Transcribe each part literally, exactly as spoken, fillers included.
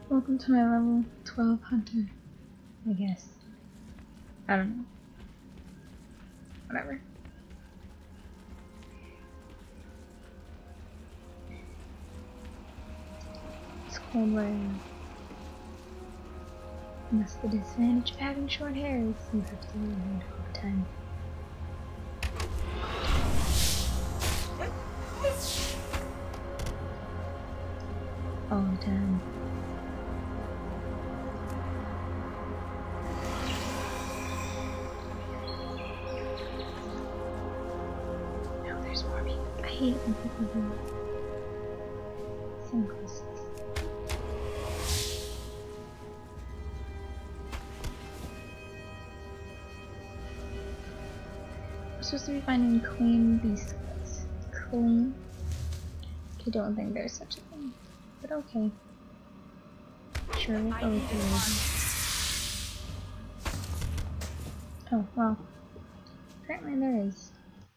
Welcome to my level twelve hunter, I guess. I don't know. Whatever. It's cold weather. And that's the disadvantage of having short hair, is you have to wear it all the time. All the time. No, there's more people. I hate it when people do sunglasses. I'm supposed to be finding queen biscuits. Queen? I don't think there's such a thing. But okay. Sure, we'll go with the Oh, well. Apparently there is.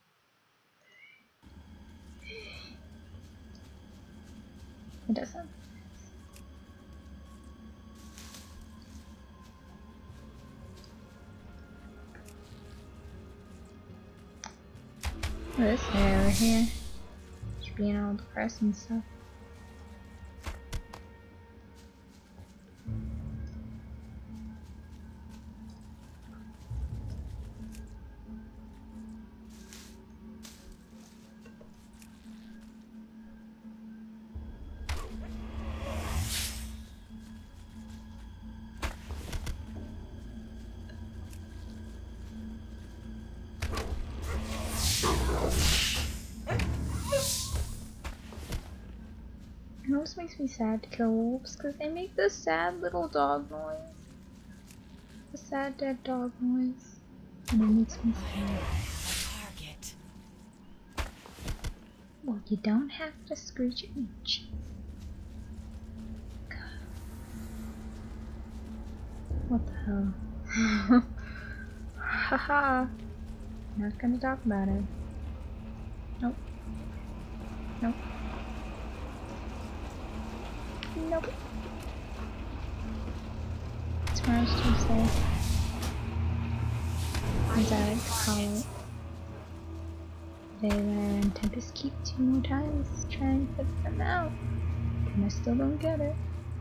It doesn't. Oh, this guy over here. Just being all depressed and stuff. It always makes me sad to kill wolves because they make this sad little dog noise. The sad dead dog noise. And it makes me sad. Target. Well, you don't have to screech at each. God. What the hell? Haha. Not gonna talk about it. Nope. Nope. Nope. Tomorrow's Tuesday. As I like to call it. They were in Tempest Keep two more times to try and put them out. And I still don't get it.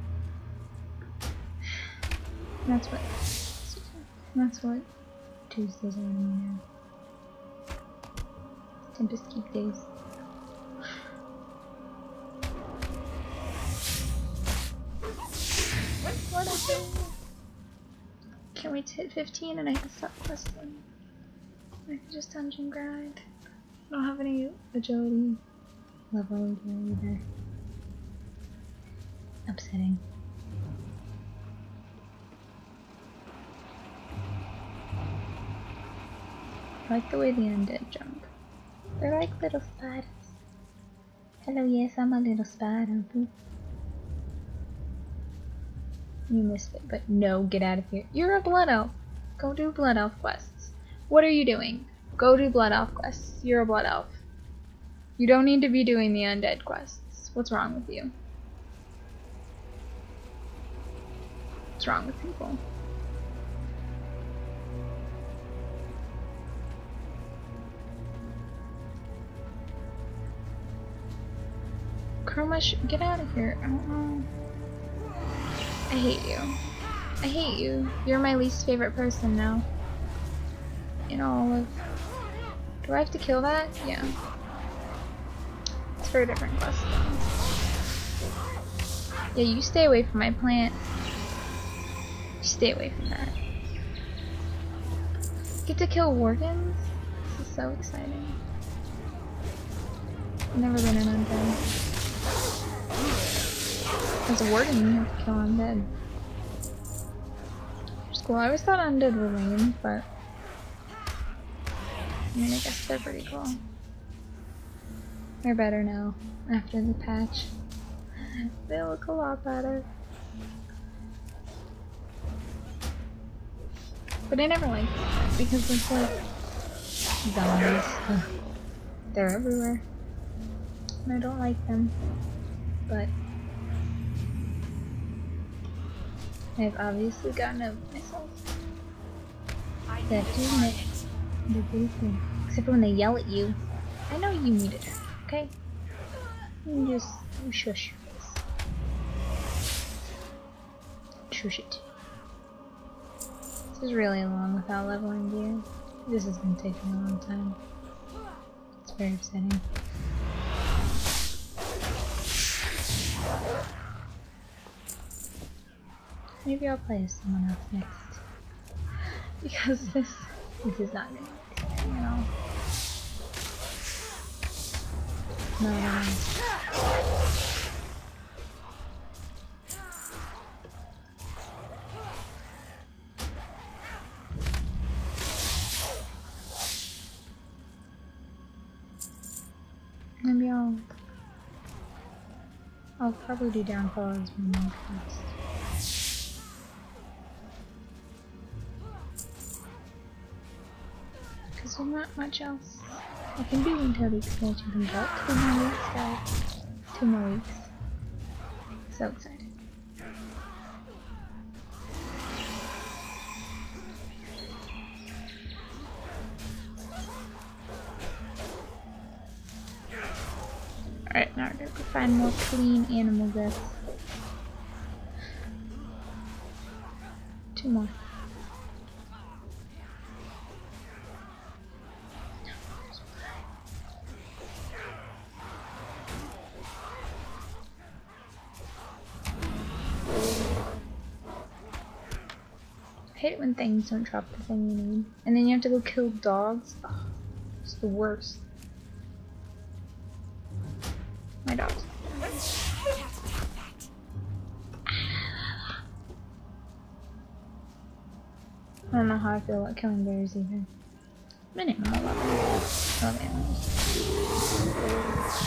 That's what that's what Tuesdays are to me now. Tempest Keep days. What is it? Can't wait to hit fifteen and I can stop questing. I can just dungeon grind. I don't have any agility level either. Upsetting. I like the way the undead jump. They're like little spiders. Hello, yes, I'm a little spider. Boop. You missed it, but no, get out of here. You're a blood elf. Go do blood elf quests. What are you doing? Go do blood elf quests. You're a blood elf. You don't need to be doing the undead quests. What's wrong with you? What's wrong with people? Chroma, get out of here. I don't know. I hate you. I hate you. You're my least favorite person now. In all of... Do I have to kill that? Yeah. It's for a different quest though. Yeah, you stay away from my plant. You stay away from that. Get to kill Worgans? This is so exciting. I've never been an undead. As a warden, you have to kill undead. Which is cool. I always thought undead were lame, but I mean, I guess they're pretty cool. They're better now after the patch. They look a lot better. But I never liked that because it's like zombies. They're everywhere. And I don't like them. But I've obviously gotten over myself. That do it. The basic. Except for when they yell at you. I know you need it, okay? You just you shush your face. Shush it. This is really long without leveling gear. This is gonna take me a long time. It's very upsetting. Maybe I'll play as someone else next. Because this this is not gonna be exciting at all. No, no, no. Maybe I'll I'll probably do downfall as my main quest. Because there's not much else I can do until the expansion comes out. Two more weeks, guys. Two more weeks. So excited. Alright, now we're gonna go find more clean animal deaths. Two more. I hate it when things don't drop the thing you need. And then you have to go kill dogs. Ugh, it's the worst. My dogs. I don't know how I feel about killing bears either. I'm an animal lover. I love animals.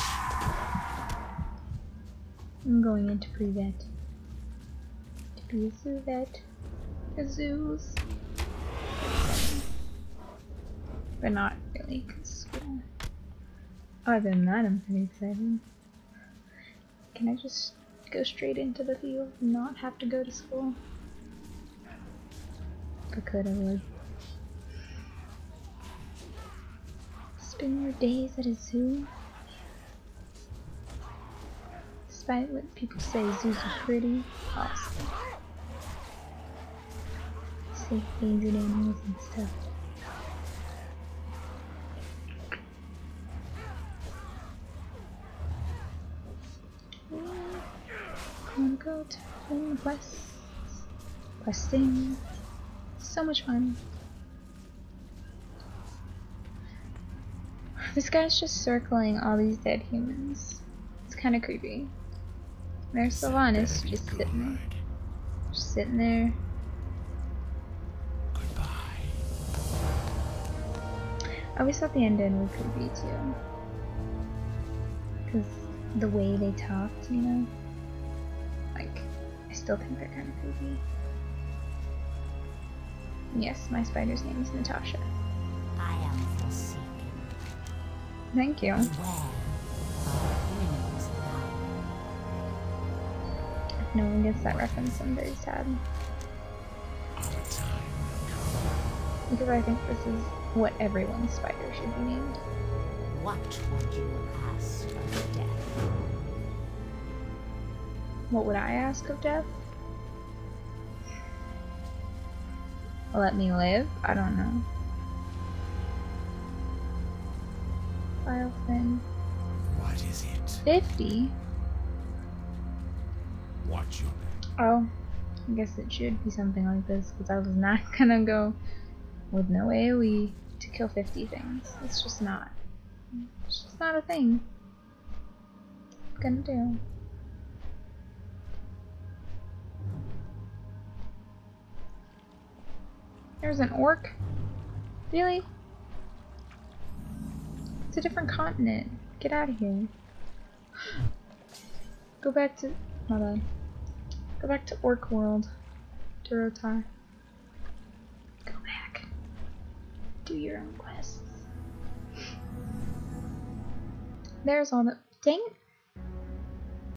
I'm going into pre-vet. To be a zoo vet. A zoos. But not really, because school. Other than that, I'm pretty excited. Can I just go straight into the field and not have to go to school? If I could, I would. Spend your days at a zoo. Despite what people say, zoos are pretty awesome. Safe endangered animals and stuff. I wanna go to home quests. Questing. So much fun. This guy's just circling all these dead humans. It's kinda creepy. There's Sylvanas just sitting there. Just sitting there. I always thought the undead were creepy too. Because the way they talked, you know? Like, I still think they're kind of creepy. Yes, my spider's name is Natasha. I am forsaken. Thank you. Beware of enemies alive. If no one gets that reference, I'm very sad. Because I think this is what everyone's spider should be named. What would you ask of death? What would I ask of death? Let me live? I don't know. File thing. What is it? fifty? Watch your Oh, I guess it should be something like this, because I was not gonna go with no AoE to kill fifty things. It's just not. It's just not a thing I'm gonna do. There's an orc? Really? It's a different continent. Get out of here. Go back to... my bad. Go back to Orc World. Durotar. Go back. Do your own quests. There's all the... Dang it.